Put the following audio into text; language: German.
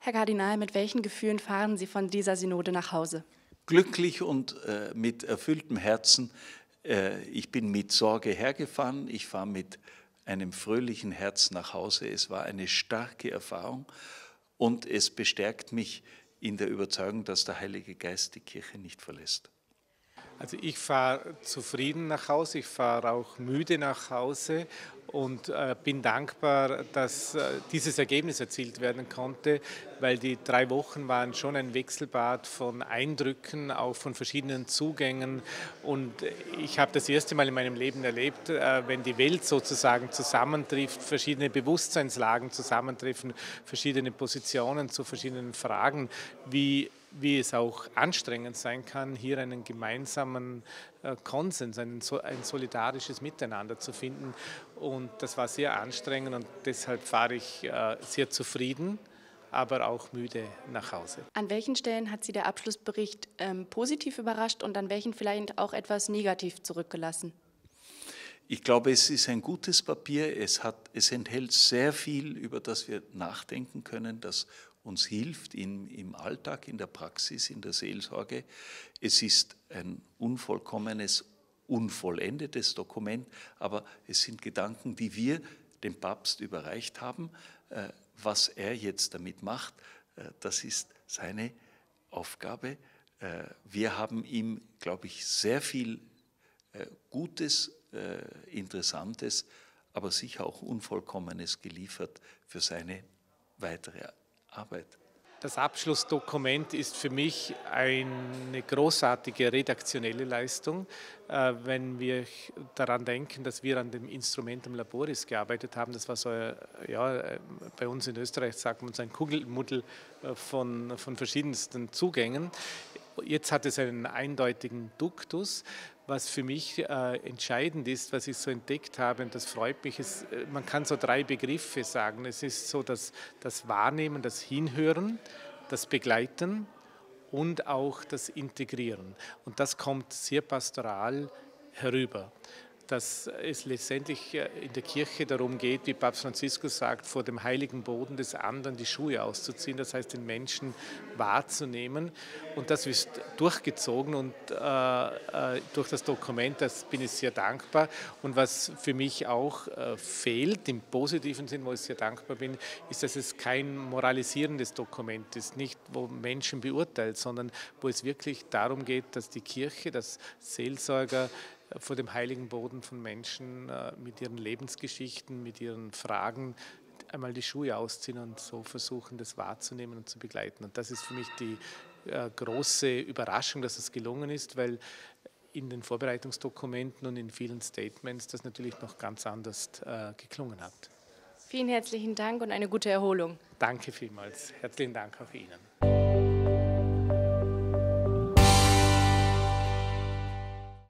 Herr Kardinal, mit welchen Gefühlen fahren Sie von dieser Synode nach Hause? Glücklich und mit erfülltem Herzen. Ich bin mit Sorge hergefahren, ich fahre mit einem fröhlichen Herz nach Hause. Es war eine starke Erfahrung und es bestärkt mich in der Überzeugung, dass der Heilige Geist die Kirche nicht verlässt. Also ich fahre zufrieden nach Hause, ich fahre auch müde nach Hause und bin dankbar, dass dieses Ergebnis erzielt werden konnte, weil die 3 Wochen waren schon ein Wechselbad von Eindrücken, auch von verschiedenen Zugängen, und ich habe das erste Mal in meinem Leben erlebt, wenn die Welt sozusagen zusammentrifft, verschiedene Bewusstseinslagen zusammentreffen, verschiedene Positionen zu verschiedenen Fragen, wie es auch anstrengend sein kann, hier einen gemeinsamen Konsens, ein solidarisches Miteinander zu finden. Und das war sehr anstrengend und deshalb fahre ich sehr zufrieden, aber auch müde nach Hause. An welchen Stellen hat Sie der Abschlussbericht positiv überrascht und an welchen vielleicht auch etwas negativ zurückgelassen? Ich glaube, es ist ein gutes Papier. Es enthält sehr viel, über das wir nachdenken können, das uns hilft im Alltag, in der Praxis, in der Seelsorge. Es ist ein unvollkommenes, unvollendetes Dokument, aber es sind Gedanken, die wir dem Papst überreicht haben. Was er jetzt damit macht, das ist seine Aufgabe. Wir haben ihm, glaube ich, sehr viel Gutes, Interessantes, aber sicher auch Unvollkommenes geliefert für seine weitere Arbeit. Das Abschlussdokument ist für mich eine großartige redaktionelle Leistung. Wenn wir daran denken, dass wir an dem Instrumentum Laboris gearbeitet haben, das war so, bei uns in Österreich sagt man so ein Kuddelmuddel von verschiedensten Zugängen. Jetzt hat es einen eindeutigen Duktus. Was für mich entscheidend ist, was ich so entdeckt habe, und das freut mich, ist, man kann so 3 Begriffe sagen. Es ist so das Wahrnehmen, das Hinhören, das Begleiten und auch das Integrieren. Und das kommt sehr pastoral herüber. Dass es letztendlich in der Kirche darum geht, wie Papst Franziskus sagt, vor dem heiligen Boden des anderen die Schuhe auszuziehen, das heißt, den Menschen wahrzunehmen. Und das ist durchgezogen und durch das Dokument, das bin ich sehr dankbar. Und was für mich auch fehlt, im positiven Sinn, wo ich sehr dankbar bin, ist, dass es kein moralisierendes Dokument ist, nicht wo Menschen beurteilt, sondern wo es wirklich darum geht, dass die Kirche, dass Seelsorger vor dem heiligen Boden von Menschen mit ihren Lebensgeschichten, mit ihren Fragen einmal die Schuhe ausziehen und so versuchen, das wahrzunehmen und zu begleiten. Und das ist für mich die große Überraschung, dass es gelungen ist, weil in den Vorbereitungsdokumenten und in vielen Statements das natürlich noch ganz anders geklungen hat. Vielen herzlichen Dank und eine gute Erholung. Danke vielmals. Herzlichen Dank auch Ihnen.